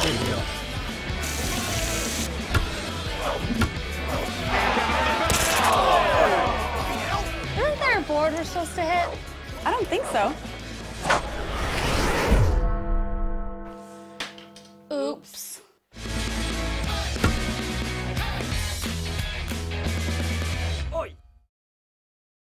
Good deal. Isn't there a board we're supposed to hit? I don't think so.